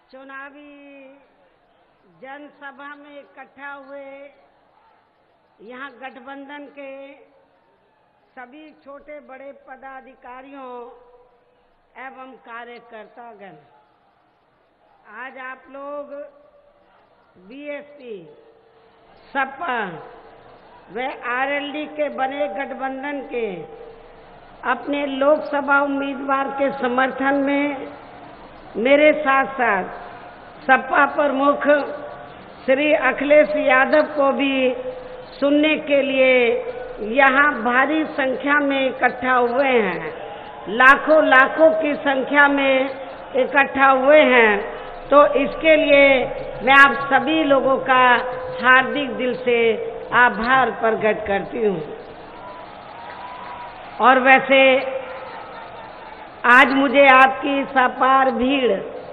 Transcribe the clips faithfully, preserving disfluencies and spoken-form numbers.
चुनावी जनसभा में इकट्ठा हुए यहाँ गठबंधन के सभी छोटे बड़े पदाधिकारियों एवं कार्यकर्तागण, आज आप लोग बीएसपी, सपा व आरएलडी के बने गठबंधन के अपने लोकसभा उम्मीदवार के समर्थन में मेरे साथ साथ सपा प्रमुख श्री अखिलेश यादव को भी सुनने के लिए यहाँ भारी संख्या में इकट्ठा हुए हैं। लाखों लाखों की संख्या में इकट्ठा हुए हैं। तो इसके लिए मैं आप सभी लोगों का हार्दिक दिल से आभार प्रकट करती हूँ। और वैसे आज मुझे आपकी इस अपार भीड़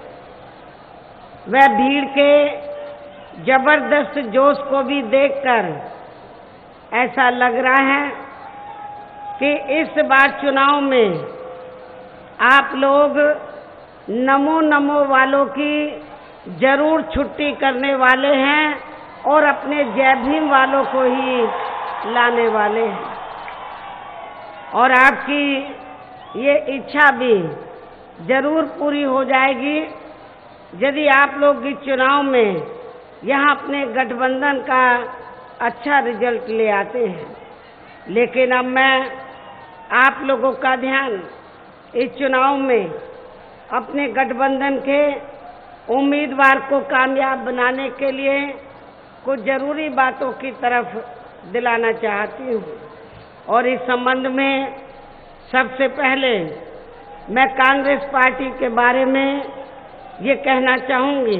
वह भीड़ के जबरदस्त जोश को भी देखकर ऐसा लग रहा है कि इस बार चुनाव में आप लोग नमो नमो वालों की जरूर छुट्टी करने वाले हैं और अपने जय भीम वालों को ही लाने वाले हैं। और आपकी ये इच्छा भी जरूर पूरी हो जाएगी यदि आप लोग इस चुनाव में यहाँ अपने गठबंधन का अच्छा रिजल्ट ले आते हैं। लेकिन अब मैं आप लोगों का ध्यान इस चुनाव में अपने गठबंधन के उम्मीदवार को कामयाब बनाने के लिए कुछ जरूरी बातों की तरफ दिलाना चाहती हूँ। और इस संबंध में सबसे पहले मैं कांग्रेस पार्टी के बारे में ये कहना चाहूँगी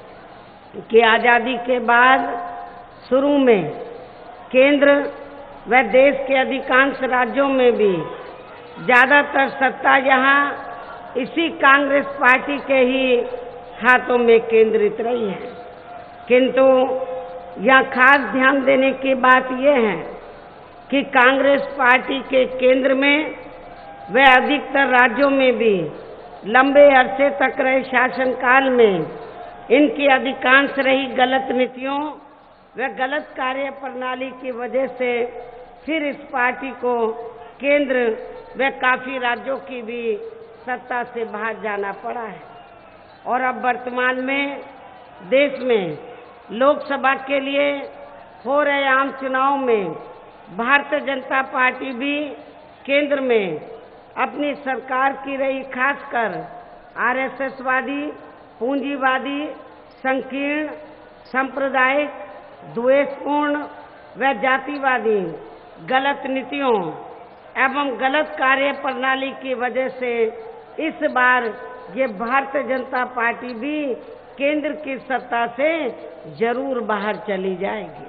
कि आज़ादी के बाद शुरू में केंद्र व देश के अधिकांश राज्यों में भी ज़्यादातर सत्ता यहाँ इसी कांग्रेस पार्टी के ही हाथों में केंद्रित रही है। किंतु यहाँ खास ध्यान देने की बात यह है कि कांग्रेस पार्टी के केंद्र में व अधिकतर राज्यों में भी लंबे अरसे तक रहे शासनकाल में इनकी अधिकांश रही गलत नीतियों व गलत कार्य प्रणाली की वजह से फिर इस पार्टी को केंद्र व काफी राज्यों की भी सत्ता से बाहर जाना पड़ा है। और अब वर्तमान में देश में लोकसभा के लिए हो रहे आम चुनाव में भारतीय जनता पार्टी भी केंद्र में अपनी सरकार की रही, खासकर आरएसएसवादी, पूंजीवादी, संकीर्ण, सांप्रदायिक, द्वेषपूर्ण व जातिवादी गलत नीतियों एवं गलत कार्य प्रणाली की वजह से इस बार ये भारतीय जनता पार्टी भी केंद्र की सत्ता से जरूर बाहर चली जाएगी।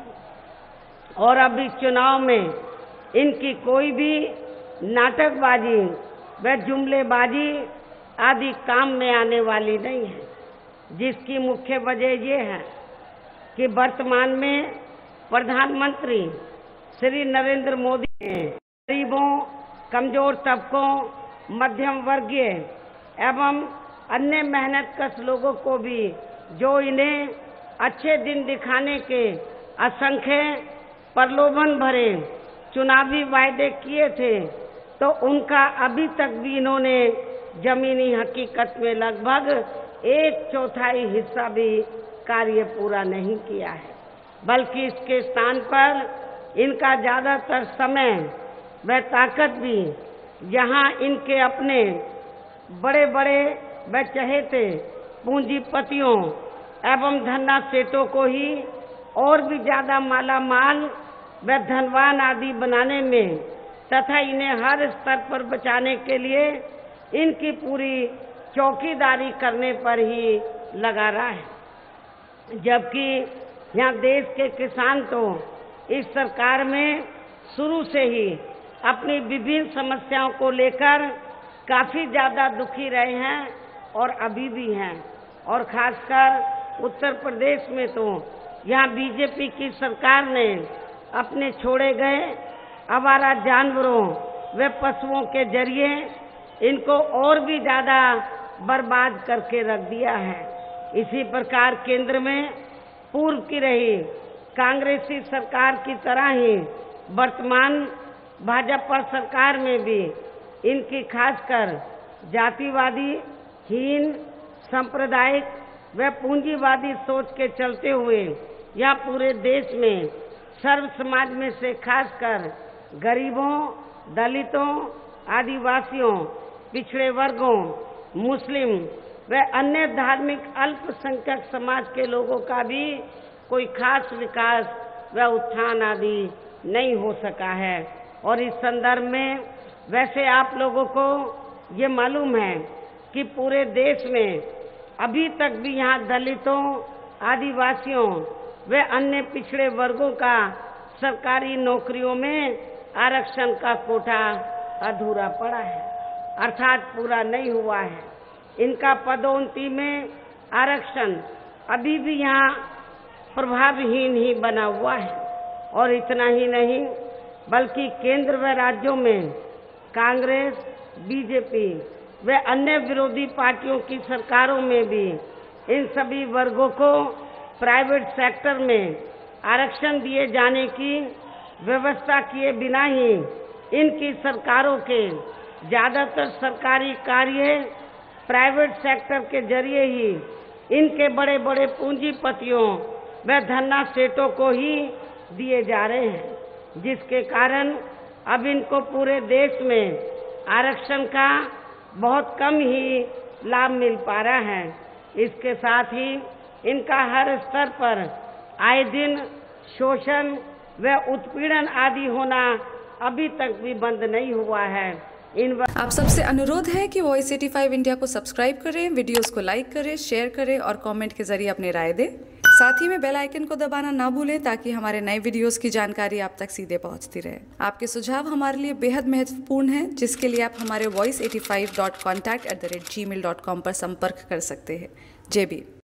और अब इस चुनाव में इनकी कोई भी नाटकबाजी व जुमलेबाजी आदि काम में आने वाली नहीं है, जिसकी मुख्य वजह ये है कि वर्तमान में प्रधानमंत्री श्री नरेंद्र मोदी ने गरीबों, कमजोर तबकों, मध्यम वर्गीय एवं अन्य मेहनतकश लोगों को भी जो इन्हें अच्छे दिन दिखाने के असंख्य प्रलोभन भरे चुनावी वायदे किए थे, तो उनका अभी तक भी इन्होंने जमीनी हकीकत में लगभग एक चौथाई हिस्सा भी कार्य पूरा नहीं किया है। बल्कि इसके स्थान पर इनका ज़्यादातर समय व ताकत भी यहाँ इनके अपने बड़े बड़े व चहेते पूंजीपतियों एवं धन्ना सेठों को ही और भी ज़्यादा माला माल व धनवान आदि बनाने में तथा इन्हें हर स्तर पर बचाने के लिए इनकी पूरी चौकीदारी करने पर ही लगा रहा है। जबकि यहाँ देश के किसान तो इस सरकार में शुरू से ही अपनी विभिन्न समस्याओं को लेकर काफ़ी ज़्यादा दुखी रहे हैं और अभी भी हैं। और खासकर उत्तर प्रदेश में तो यहाँ बीजेपी की सरकार ने अपने छोड़े गए आवारा जानवरों व पशुओं के जरिए इनको और भी ज़्यादा बर्बाद करके रख दिया है। इसी प्रकार केंद्र में पूर्व की रही कांग्रेसी सरकार की तरह ही वर्तमान भाजपा सरकार में भी इनकी खासकर जातिवादी, हीन, सांप्रदायिक व पूंजीवादी सोच के चलते हुए या पूरे देश में सर्व समाज में से खासकर गरीबों, दलितों, आदिवासियों, पिछड़े वर्गों, मुस्लिम व अन्य धार्मिक अल्पसंख्यक समाज के लोगों का भी कोई खास विकास व उत्थान आदि नहीं हो सका है। और इस संदर्भ में वैसे आप लोगों को ये मालूम है कि पूरे देश में अभी तक भी यहाँ दलितों, आदिवासियों व अन्य पिछड़े वर्गों का सरकारी नौकरियों में आरक्षण का कोटा अधूरा पड़ा है, अर्थात पूरा नहीं हुआ है। इनका पदोन्नति में आरक्षण अभी भी यहाँ प्रभावहीन ही बना हुआ है। और इतना ही नहीं बल्कि केंद्र व राज्यों में कांग्रेस, बीजेपी व अन्य विरोधी पार्टियों की सरकारों में भी इन सभी वर्गों को प्राइवेट सेक्टर में आरक्षण दिए जाने की व्यवस्था किए बिना ही इनकी सरकारों के ज्यादातर सरकारी कार्य प्राइवेट सेक्टर के जरिए ही इनके बड़े बड़े पूंजीपतियों व धन्ना सेठों को ही दिए जा रहे हैं, जिसके कारण अब इनको पूरे देश में आरक्षण का बहुत कम ही लाभ मिल पा रहा है। इसके साथ ही इनका हर स्तर पर आए दिन शोषण व उत्पीड़न आदि होना अभी तक भी बंद नहीं हुआ है। इन आप सबसे अनुरोध है कि वॉइस पचासी इंडिया को सब्सक्राइब करें, वीडियोस को लाइक करें, शेयर करें और कमेंट के जरिए अपनी राय दें। साथ ही में बेल आइकन को दबाना ना भूलें ताकि हमारे नए वीडियोस की जानकारी आप तक सीधे पहुंचती रहे। आपके सुझाव हमारे लिए बेहद महत्वपूर्ण हैं, जिसके लिए आप हमारे voice eighty five dot contact at the rate Gmail dot com पर संपर्क कर सकते हैं। जय भीम।